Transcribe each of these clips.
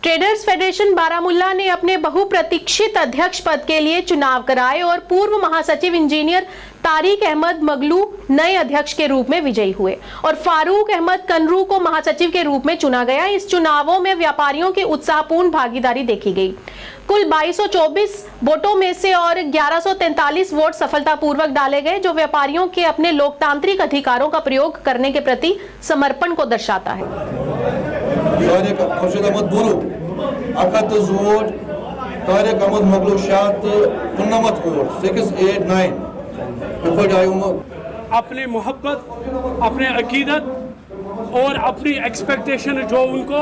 Traders federation Baramulla ने अपने बहुप्रतीक्षित अध्यक्ष पद के लिए चुनाव कराए और पूर्व महासचिव इंजीनियर तारिक अहमद मगलू नए अध्यक्ष के रूप में विजयी हुए और फारूक अहमद कनरू को महासचिव के रूप में चुना गया। इस चुनावों में व्यापारियों की उत्साहपूर्ण भागीदारी देखी गई। कुल 2224 वोटों में से और 1143 वोट सफलतापूर्वक डाले गए, जो व्यापारियों के अपने लोकतांत्रिक अधिकारों का प्रयोग करने के प्रति समर्पण को दर्शाता है। Tariq Ahmed Buru 31 vote, Tariq Ahmed Maglu 59 vote 689। अपनी मोहब्बत, अपने अकीदत और अपनी एक्सपेक्टेशन जो उनको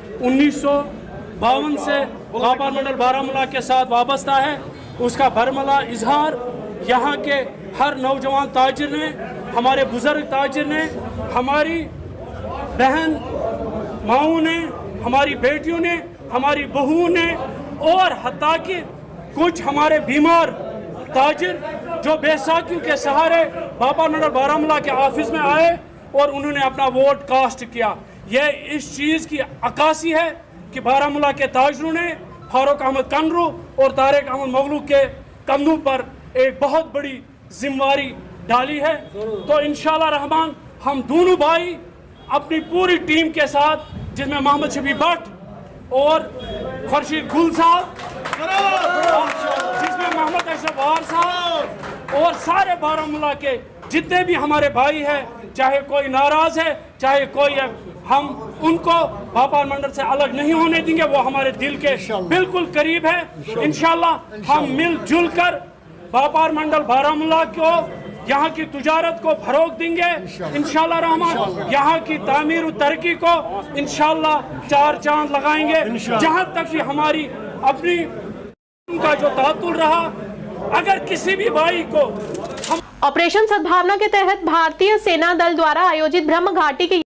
1952 से व्यापार मंडल बारामुल्ला के साथ वाबस्ता है, उसका बरमला इजहार यहाँ के हर नौजवान ताजिर ने, हमारे बुजुर्ग ताजिर ने, हमारी बहन माओं ने, हमारी बेटियों ने, हमारी बहुओं ने और हत्ता कि कुछ हमारे बीमार ताजिर जो बैसाखियों के सहारे व्यापार मंडल बारामुल्ला के ऑफिस में आए और उन्होंने अपना वोट कास्ट किया। यह इस चीज़ की अक्कासी है कि बारामुल्ला के ताजिरों ने फारूक अहमद कनरू और तारिक अहमद मगलू के कंधों पर एक बहुत बड़ी जिम्मेवारी डाली है। तो इंशाअल्लाह रहमान हम दोनों भाई अपनी पूरी टीम के साथ, जिसमें मोहम्मद शफी भट्ट और खुर्शीद गुल साहब, जिसमें मोहम्मद अशरफ वार साहब और सारे बारामुल्ला के जितने भी हमारे भाई हैं, चाहे कोई नाराज है चाहे कोई है, हम उनको व्यापार मंडल से अलग नहीं होने देंगे। वो हमारे दिल के बिल्कुल करीब है। इंशाअल्लाह हम मिलजुल कर व्यापार मंडल बारामुल्ला को, यहाँ की तिजारत को फरोग देंगे इंशाअल्लाह रहमान। यहाँ की तामीर और तरक्की को इंशाअल्लाह चार चांद लगाएंगे। जहाँ तक ये हमारी अपनी का जो तातुल रहा, अगर किसी भी भाई को ऑपरेशन सद्भावना के तहत भारतीय सेना दल द्वारा आयोजित ब्रह्म घाटी के